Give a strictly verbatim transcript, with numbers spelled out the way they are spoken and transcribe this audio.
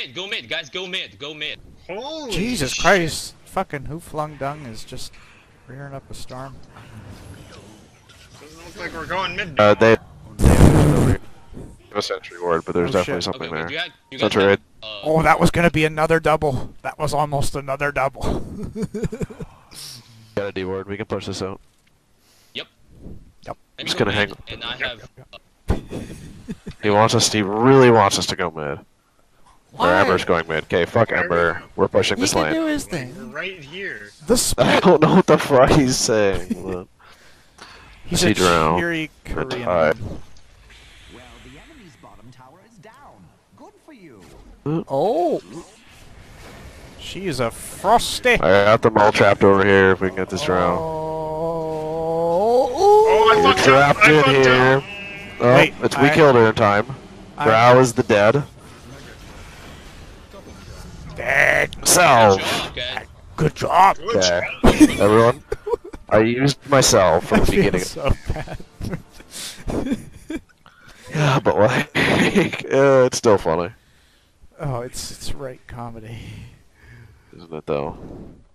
mid, go mid, guys, go mid, go mid. Holy Jesus shit. Christ! Fucking who flung dung is just rearing up a storm. Doesn't look like we're going mid. Uh, they have a sentry ward, but there's Oh, definitely shit. something Okay, okay, there. do you guys, you guys Sentry have, raid. uh, Oh, that was gonna be another double. That was almost another double. Got a D ward. We can push this out. Yep. Yep. Let me Just go gonna mid, hang- And I have. Uh, He wants us. He really wants us to go mid. Or Why? Ember's going mid. Okay, fuck Why are Ember. We're pushing He this can lane. do his We're thing. right here. The I split. don't know what the fuck he's saying. but- He's See a drow. cheery Korean That's man. high. Well, the enemy's bottom tower is down. Good for you. Oh. She is a frosty. I got them all trapped over here. If we can get this drown. Oh. Oh, I You're fucked up. trapped I in fucked here. up. Oh, Wait, it's we I- killed her in time. I- Drow is the dead. Dead. good So, job, guys. Good job. Good okay, job. everyone. I used myself from I the feel beginning. so bad. Yeah, but like, uh, it's still funny, Oh, it's it's right comedy. isn't it? Though.